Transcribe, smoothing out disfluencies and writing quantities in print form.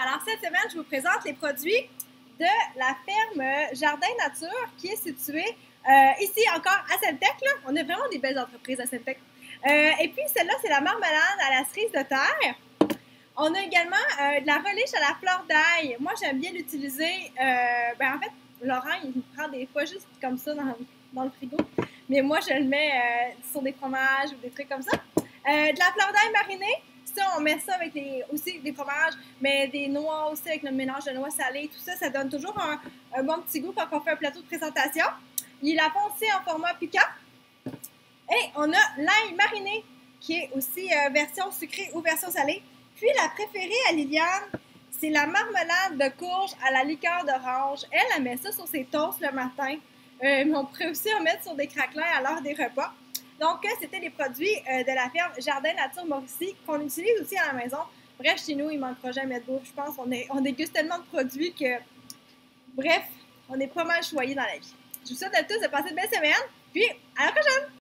Alors cette semaine, je vous présente les produits de la ferme Jardin Nature qui est située ici encore à Sainte-Tech. On a vraiment des belles entreprises à Sainte-Tech. Et puis celle-là, c'est la marmelade à la cerise de terre. On a également de la relish à la fleur d'ail. Moi, j'aime bien l'utiliser. En fait, Laurent, il prend des fois juste comme ça dans le frigo. Mais moi, je le mets sur des fromages ou des trucs comme ça. De la fleur d'ail marinée. Ça, on met ça avec aussi des fromages, mais des noix aussi avec notre mélange de noix salées. Tout ça, ça donne toujours un bon petit goût quand on fait un plateau de présentation. Il a foncé en format piquant. Et on a l'ail mariné, qui est aussi version sucrée ou version salée. Puis la préférée à Liliane, c'est la marmelade de courge à la liqueur d'orange. Elle met ça sur ses toasts le matin. Mais on pourrait aussi en mettre sur des craquelins à l'heure des repas. Donc, c'était les produits de la ferme Jardin Nature Mauricie qu'on utilise aussi à la maison. Bref, chez nous, il ne manquera jamais de bouffe. Je pense qu'on déguste tellement de produits que, bref, on est pas mal choyés dans la vie. Je vous souhaite à tous de passer une belle semaine. Puis, à la prochaine!